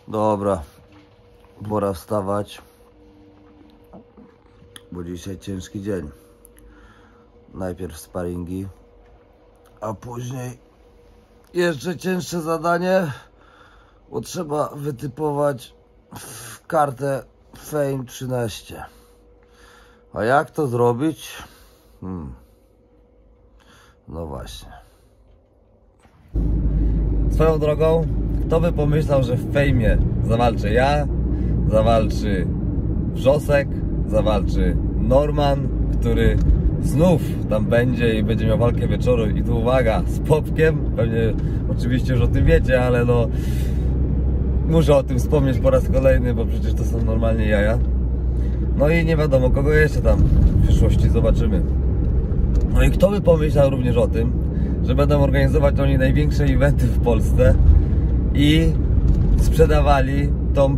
Dobra, pora wstawać, bo dzisiaj ciężki dzień. Najpierw sparingi, a później jeszcze cięższe zadanie, bo trzeba wytypować kartę Fame 13. A jak to zrobić? No właśnie. Swoją drogą, kto by pomyślał, że w Fejmie zawalczę ja, zawalczy Wrzosek, zawalczy Norman, który znów tam będzie i będzie miał walkę wieczoru. I tu uwaga, z Popkiem. Pewnie oczywiście już o tym wiecie, ale no muszę o tym wspomnieć po raz kolejny, bo przecież to są normalnie jaja. No i nie wiadomo, kogo jeszcze tam w przyszłości zobaczymy. No i kto by pomyślał również o tym, że będą organizować oni największe eventy w Polsce i sprzedawali tą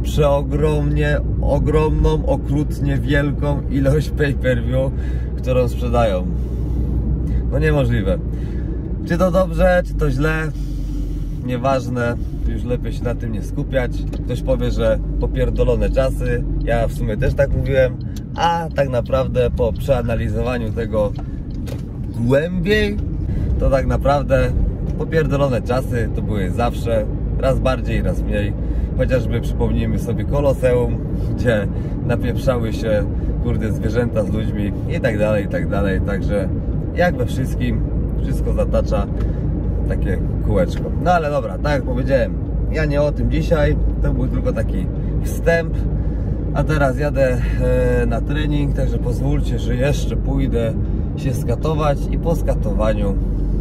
ogromną, okrutnie wielką ilość pay-per-view, którą sprzedają. No niemożliwe. Czy to dobrze, czy to źle? Nieważne, już lepiej się na tym nie skupiać. Ktoś powie, że popierdolone czasy. Ja w sumie też tak mówiłem, a tak naprawdę po przeanalizowaniu tego głębiej, to tak naprawdę popierdolone czasy to były zawsze, raz bardziej, raz mniej. Chociażby przypomnijmy sobie Koloseum, gdzie napieprzały się kurde zwierzęta z ludźmi i tak dalej, i tak dalej. Także jak we wszystkim, wszystko zatacza takie kółeczko. No ale dobra, tak jak powiedziałem, ja nie o tym dzisiaj, to był tylko taki wstęp. A teraz jadę na trening, także pozwólcie, że jeszcze pójdę się skatować i po skatowaniu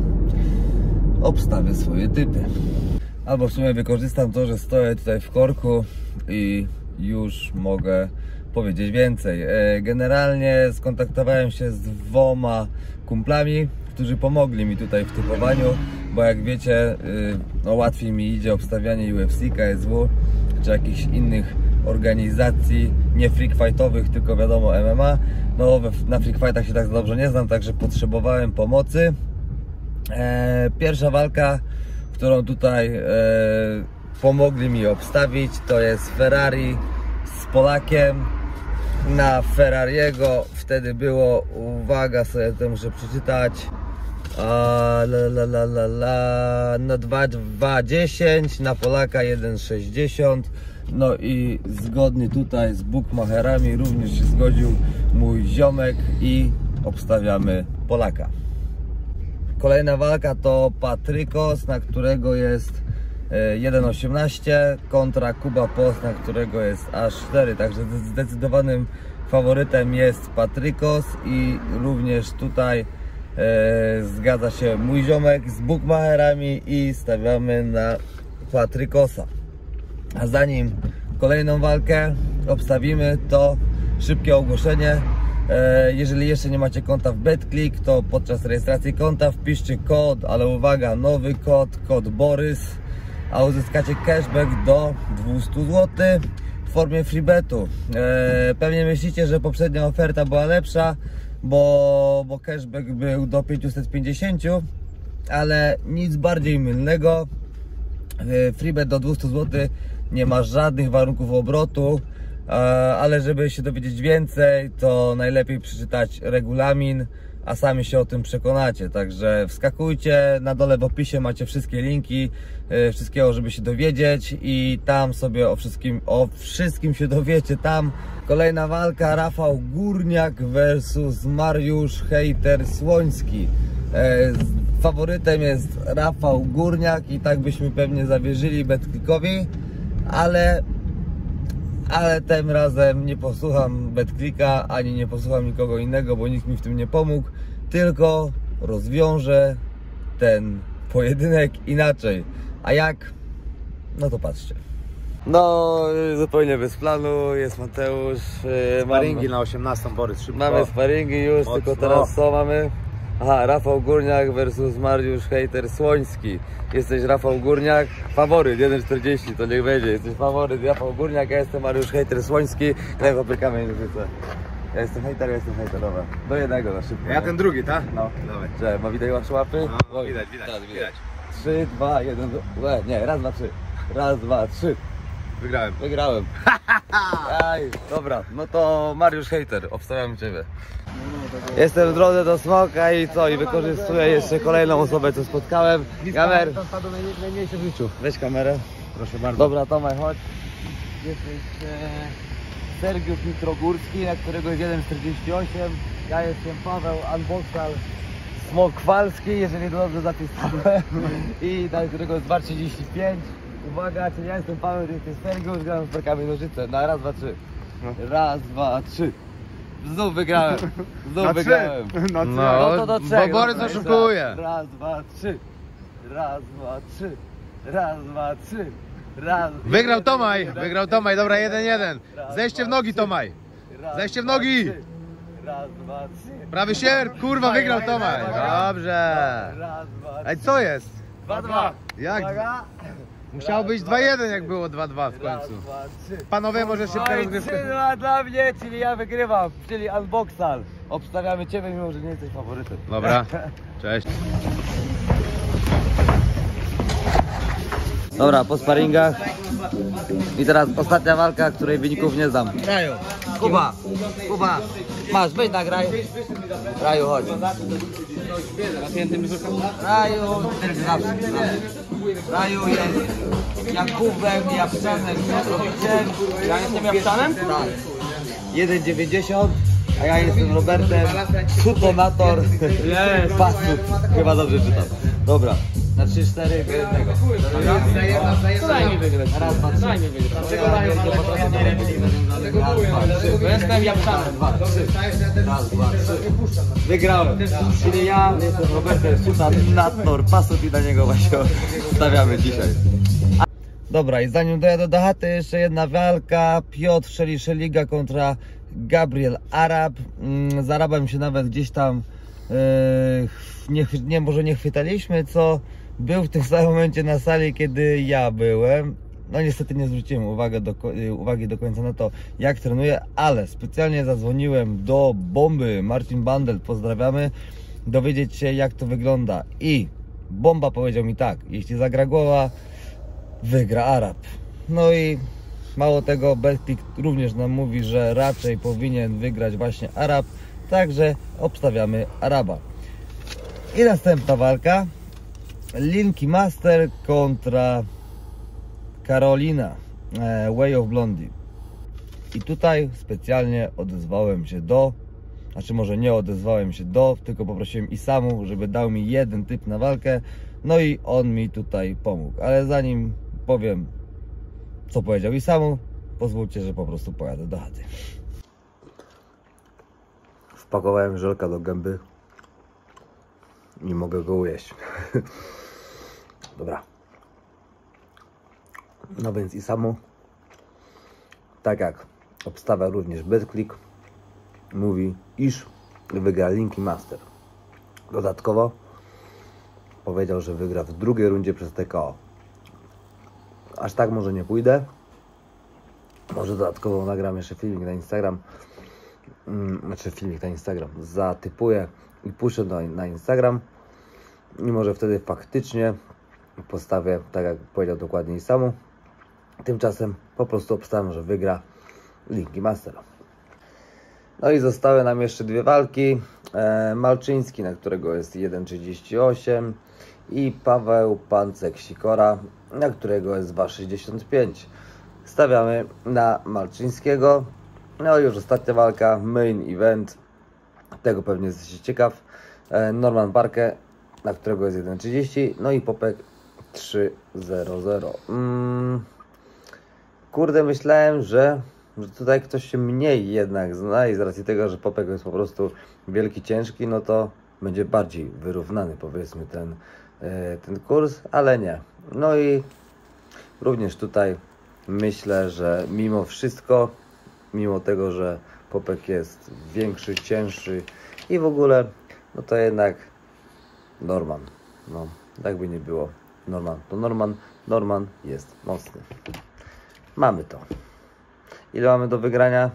obstawię swoje typy. Albo w sumie wykorzystam to, że stoję tutaj w korku i już mogę powiedzieć więcej. Generalnie skontaktowałem się z 2 kumplami, którzy pomogli mi tutaj w typowaniu, bo jak wiecie, no łatwiej mi idzie obstawianie UFC, KSW czy jakichś innych organizacji, nie freak fightowych, tylko wiadomo MMA. No na freak fightach się tak dobrze nie znam, także potrzebowałem pomocy. Pierwsza walka, którą tutaj pomogli mi obstawić, to jest Ferrari z Polakiem. Na Ferrariego wtedy było, uwaga, sobie to muszę przeczytać, no 2,10, na Polaka 1,60. No i zgodnie tutaj z bookmacherami również się zgodził mój ziomek i obstawiamy Polaka. Kolejna walka to Patrykos, na którego jest 1,18 kontra Kuba Post, na którego jest aż 4. Także zdecydowanym faworytem jest Patrykos i również tutaj zgadza się mój ziomek z bookmacherami i stawiamy na Patrykosa. A zanim kolejną walkę obstawimy, to szybkie ogłoszenie. Jeżeli jeszcze nie macie konta w BetClick, to podczas rejestracji konta wpiszcie kod, ale uwaga, nowy kod Borys, a uzyskacie cashback do 200 zł w formie freebetu. Pewnie myślicie, że poprzednia oferta była lepsza, bo cashback był do 550, ale nic bardziej mylnego. Freebet do 200 zł, nie ma żadnych warunków obrotu, ale żeby się dowiedzieć więcej, to najlepiej przeczytać regulamin, a sami się o tym przekonacie. Także wskakujcie, na dole w opisie macie wszystkie linki, wszystkiego, żeby się dowiedzieć i tam sobie o wszystkim się dowiecie. Tam kolejna walka, Rafał Górniak versus Mariusz Hejter Słoński. Faworytem jest Rafał Górniak i tak byśmy pewnie zawierzyli BetClickowi, ale tym razem nie posłucham BetClicka, ani nie posłucham nikogo innego, bo nikt mi w tym nie pomógł, tylko rozwiążę ten pojedynek inaczej. A jak? No to patrzcie. No, zupełnie bez planu, jest Mateusz. Sparingi na 18, Borys, szybko. Mamy sparingi już, mocno. Tylko teraz co mamy? Aha, Rafał Górniak versus Mariusz Hejter Słoński. Jesteś Rafał Górniak, faworyt 1,40, to niech będzie. Jesteś faworyt Rafał Górniak, ja jestem Mariusz Hejter Słoński. Daj papierkami, nie wrzucę. Ja jestem hejter, dobra. Do jednego na szybko. Ja ten drugi, tak? No. Dawaj. Że, ma widać wasze łapy? No, widać. 3, 2, 1, nie, raz, 2, 3. Raz, 2, 3. Wygrałem. Wygrałem. Aj, dobra, no to Mariusz Hejter, obstawiam ciebie. Jestem w drodze do Smoka i co? I wykorzystuję jeszcze kolejną osobę, co spotkałem. Kamer. Najmniejszy w życiu. Weź kamerę. Proszę bardzo. Dobra, Tomek, chodź. Jesteś Sergiusz Mitrogórski, na którego jest 1,48. Ja jestem Paweł Unboxal Smokwalski, jeżeli dobrze zapisałem. I na którego jest 2,35. Uwaga, czyli ja jestem Paweł, ty jesteś Sergiusz, gram z perkami nożyce. Na raz, dwa, trzy. Raz, dwa, trzy. Znów wygrałem. Znów wygrałem. No to do trzech. Bo Borys oszukuje. Raz, dwa, trzy. Raz, dwa, trzy. Raz, dwa, trzy. Raz. Wygrał Tomaj. Wygrał Tomaj. Dobra, 1-1. Zejście w nogi, Tomaj. Zejście w nogi. Raz, dwa, trzy. Prawy sierp. Kurwa, wygrał Tomaj. Dobrze. Raz, dwa, Ej, co jest? 2-2. Jak? Uwaga. Musiało być 2-1, jak było 2-2 w Raz, końcu. dwa, trzy. Panowie, może szybka Oj, rozgrywka. 3-2 dla mnie, czyli ja wygrywam, czyli Unboxal. Obstawiamy ciebie, mimo że nie jesteś faworytem. Dobra. Cześć. Dobra, po sparingach. I teraz ostatnia walka, której wyników nie znam. Raju, Kuba, masz, weź nagraj. Raju, chodź. Raju, Raju jest Jakubem, Japczanem, Miatrowiciem. Ja jestem Japczanem? Tak. 1,90, a ja jestem Robertem, Sutonator, Pasut. Chyba dobrze czytam. Dobra, na 3-4 do jednego. Daj mi wygrać. Raz, dwa, trzy. Daj mi wygrać. Bo jestem Japczanem. Raz, dwa, trzy. Wygrałem. Czyli ja jestem Robertem, Sutonator, Pasut i na niego właśnie stawiamy dzisiaj. Dobra, i zanim dojadę do chaty, jeszcze jedna walka. Piotr Szeliga kontra Gabriel Arab. Z Arabem się nawet gdzieś tam może nie chwytaliśmy, co był w tym samym momencie na sali, kiedy ja byłem. No niestety nie zwróciłem uwagi do końca na to, jak trenuję, ale specjalnie zadzwoniłem do Bomby. Marcin Bandel, pozdrawiamy, dowiedzieć się, jak to wygląda. I Bomba powiedział mi tak: jeśli zagra głowa, wygra Arab. No i mało tego, Betclic również nam mówi, że raczej powinien wygrać właśnie Arab, także obstawiamy Araba. I następna walka: Linki Master kontra Karolina, Way of Blondie. I tutaj specjalnie odezwałem się znaczy może nie odezwałem się tylko poprosiłem Isamu, żeby dał mi jeden typ na walkę. No i on mi tutaj pomógł. Ale zanim powiem, co powiedział Isamu, pozwólcie, że po prostu pojadę do chaty. Wpakowałem żelka do gęby. Nie mogę go ujeść. Dobra. No więc Isamu, tak jak obstawia również Betclic, mówi, iż wygra Linki Master. Dodatkowo powiedział, że wygra w drugiej rundzie przez TKO. Aż tak może nie pójdę. Może dodatkowo nagram jeszcze filmik na Instagram. Zatypuję i puszczę na Instagram. I może wtedy faktycznie postawię, tak jak powiedział dokładnie Isamu. Tymczasem po prostu obstawiam, że wygra Linki Master. No i zostały nam jeszcze dwie walki. Malczyński, na którego jest 1,38, i Paweł Pancek-Sikora, na którego jest 2,65. Stawiamy na Malczyńskiego. No i już ostatnia walka, main event. Tego pewnie jesteście ciekaw. Norman Parke, na którego jest 1,30, no i Popek 3,00. Kurde, myślałem, że tutaj ktoś się mniej jednak zna i z racji tego, że Popek jest po prostu wielki, ciężki, no to będzie bardziej wyrównany, powiedzmy, ten kurs, ale nie. No i również tutaj myślę, że mimo wszystko, mimo tego, że Popek jest większy, cięższy i w ogóle, no to jednak Norman, no tak by nie było, Norman to Norman jest mocny. Mamy to. Ile mamy do wygrania?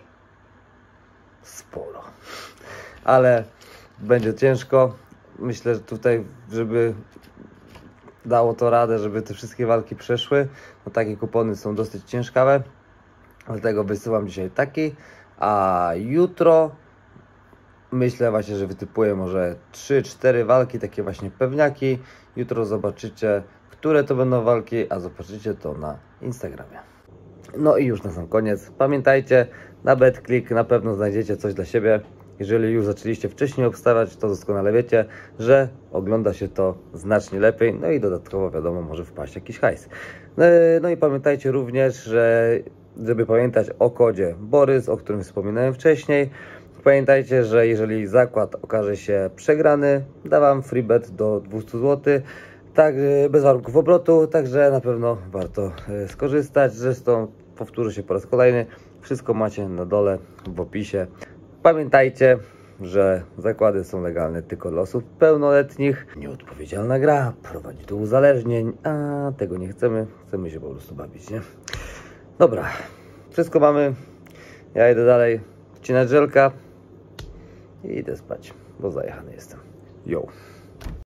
Sporo. Ale będzie ciężko. Myślę, że tutaj, żeby dało to radę, żeby te wszystkie walki przeszły. No takie kupony są dosyć ciężkawe, dlatego wysyłam dzisiaj taki, a jutro myślę właśnie, że wytypuję może 3-4 walki, takie właśnie pewniaki. Jutro zobaczycie, które to będą walki, a zobaczycie to na Instagramie. No i już na sam koniec, pamiętajcie, na BetClick na pewno znajdziecie coś dla siebie. Jeżeli już zaczęliście wcześniej obstawiać, to doskonale wiecie, że ogląda się to znacznie lepiej, no i dodatkowo wiadomo, może wpaść jakiś hajs. No i pamiętajcie również, że żeby pamiętać o kodzie Borys, o którym wspominałem wcześniej, pamiętajcie, że jeżeli zakład okaże się przegrany, da wam free bet do 200 zł, tak, bez warunków obrotu, także na pewno warto skorzystać. Zresztą powtórzę się po raz kolejny, wszystko macie na dole w opisie. Pamiętajcie, że zakłady są legalne tylko dla osób pełnoletnich. Nieodpowiedzialna gra prowadzi do uzależnień, a tego nie chcemy. Chcemy się po prostu bawić, nie? Dobra, wszystko mamy. Ja idę dalej wcinać żelka i idę spać, bo zajechany jestem. Yo.